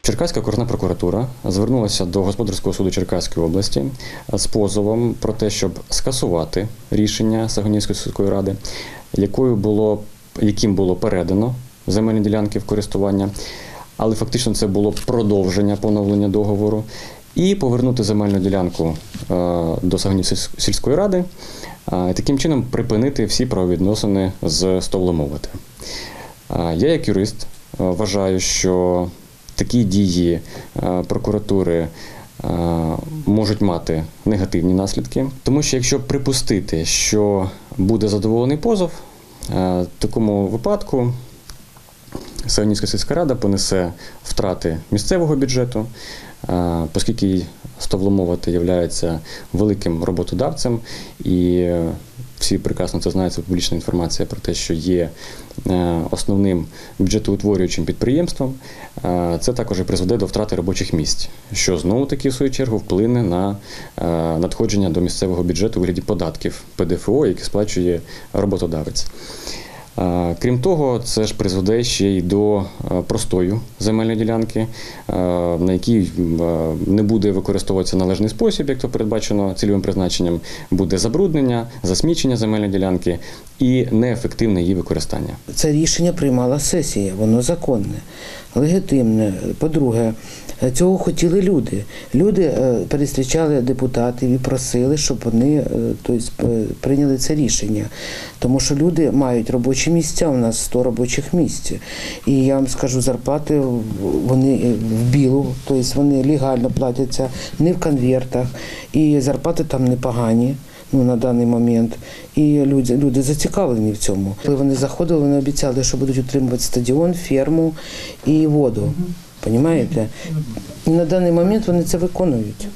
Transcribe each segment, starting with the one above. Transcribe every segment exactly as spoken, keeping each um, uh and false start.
Черкаська окружна прокуратура звернулася до Господарського суду Черкаської області з позовом про те, щоб скасувати рішення Сагунівської сільської ради, якою було, яким було передано земельні ділянки в користування, але фактично це було продовження поновлення договору, і повернути земельну ділянку до Сагунівської сільської ради, і таким чином припинити всі правовідносини з стовломовити. Я, як юрист, вважаю, що такі дії прокуратури можуть мати негативні наслідки, тому що якщо припустити, що буде задоволений позов, в такому випадку Сагунівська сільська рада понесе втрати місцевого бюджету, оскільки стовломовити є великим роботодавцем, і всі прекрасно це знають, це публічна інформація про те, що є основним бюджетоутворюючим підприємством, це також і призведе до втрати робочих місць, що знову-таки, в свою чергу, вплине на надходження до місцевого бюджету у вигляді податків Пе Де Фе О, які сплачує роботодавець. Крім того, це ж призведе ще й до простою земельної ділянки, на якій не буде використовуватися належний спосіб, як то передбачено цільовим призначенням, буде забруднення, засмічення земельної ділянки і неефективне її використання. Це рішення приймала сесія, воно законне, легітимне. По-друге, цього хотіли люди. Люди перестрічали депутатів і просили, щоб вони тобто, прийняли це рішення. Тому що люди мають робочі місця, у нас сто робочих місць. І я вам скажу, зарплати вони в білу, тобто вони легально платяться, не в конвертах, і зарплати там непогані. Ну, на даний момент. І люди, люди зацікавлені в цьому. Коли вони заходили, вони обіцяли, що будуть утримувати стадіон, ферму і воду. Понимаєте? І на даний момент вони це виконують.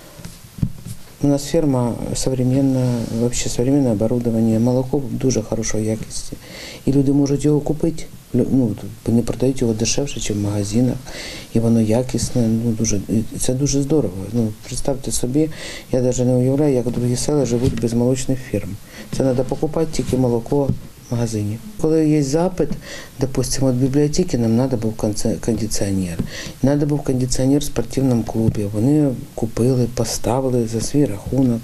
У нас ферма современна, вообще современне оборудование, молоко дуже хорошої якості. І люди можуть його купити. Ну, вони продають його дешевше, ніж в магазинах, і воно якісне, ну, дуже, це дуже здорово. Ну, представте собі, я навіть не уявляю, як другі села живуть без молочних ферм. Це треба покупати тільки молоко в магазині. Коли є запит, допустимо, від бібліотеки нам треба був кондиціонер. Треба був кондиціонер в спортивному клубі. Вони купили, поставили за свій рахунок.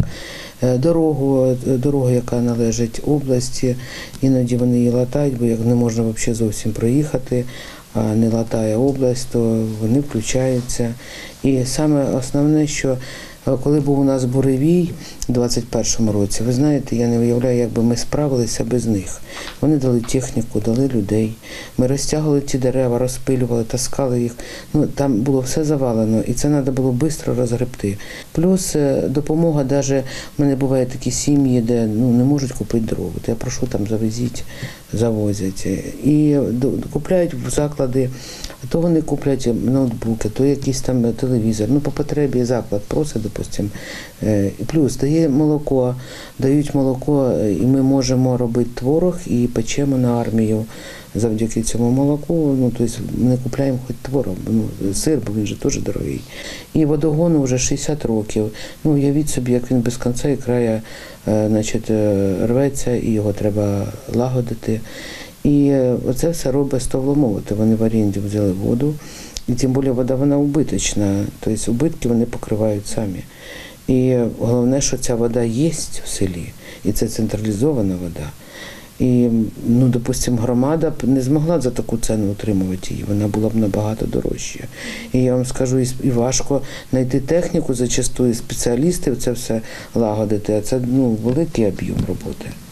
Дорогу, дорогу, яка належить області, іноді вони її латають, бо як не можна взагалі зовсім проїхати, а не латає область, то вони включаються. І саме основне, що коли був у нас буревій у двадцять першому році, ви знаєте, я не уявляю, як би ми справилися без них. Вони дали техніку, дали людей. Ми розтягували ті дерева, розпилювали, таскали їх. Ну, там було все завалено, і це треба було швидко розгребти. Плюс допомога, навіть в мене бувають такі сім'ї, де ну, не можуть купити дров. Я прошу, там завезіть, завозять. І купляють в заклади, то вони куплять ноутбуки, то якийсь там телевізор. Ну, по потребі заклад просить, допустим. Плюс дає молоко, дають молоко, і ми можемо робити творог і печемо на армію завдяки цьому молоку. Ну, тобто ми купляємо хоч творог, ну, сир, бо він же теж дорогий. І водогону вже шістдесят років. Ну, уявіть собі, як він без кінця і краю, значить, рветься, і його треба лагодити. І оце все робить стовломовити. Вони в оренді взяли воду, і тим більше вода, вона убиточна, тобто убитки вони покривають самі. І головне, що ця вода є в селі, і це централізована вода. І, ну, допустимо, громада б не змогла за таку ціну утримувати її, вона була б набагато дорожча. І я вам скажу, і важко знайти техніку, зачастую спеціалістів це все лагодити, а це, ну, великий об'єм роботи.